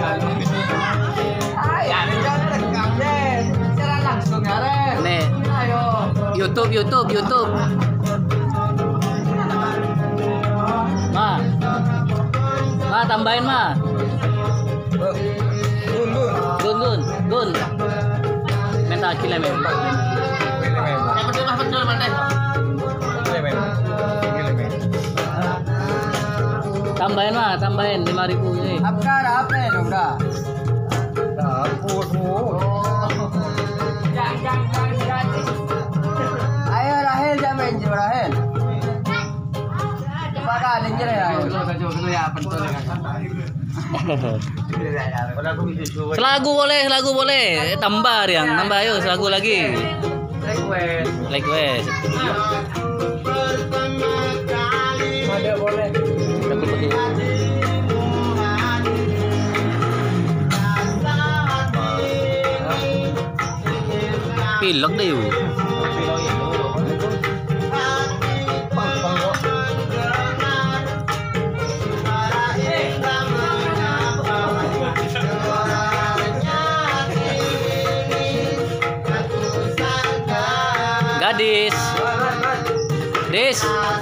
Nih, YouTube. Ma, tambahin ma. Gun. Minta kila men. Betul mandai. Tambahin 5.000 ini. Apa ya udah. Ayo Rahel main Rahel. Pada lenjer ya. Selagu boleh. Tambah yang nambah ayo selagu lagi. Request. Ada boleh. Pilok deh yuk. Gadis. Des.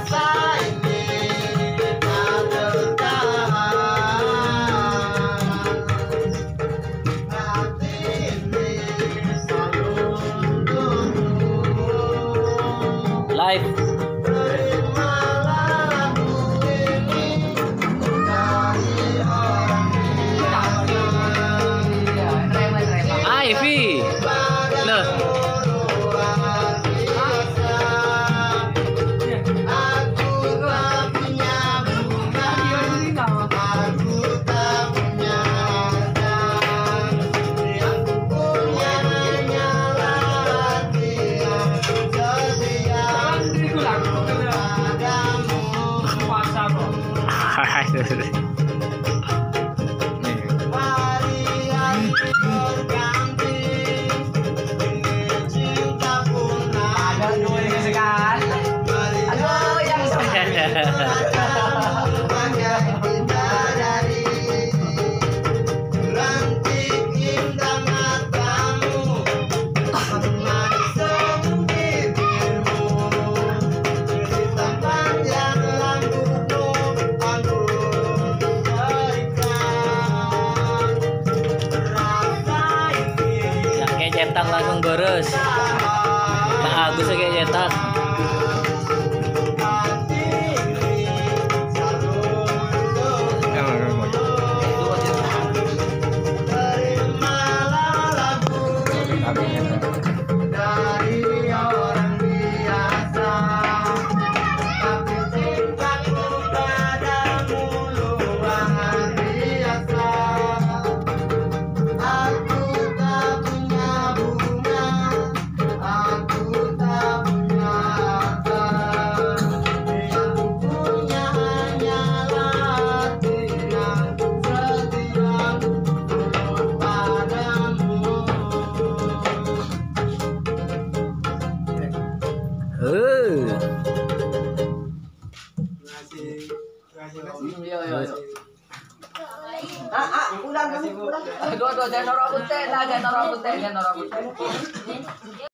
Live. Ivy. Loh. Cetak langsung beres. Nah, Agus kayak cetak. Ulang. Dua, jangan orang putih.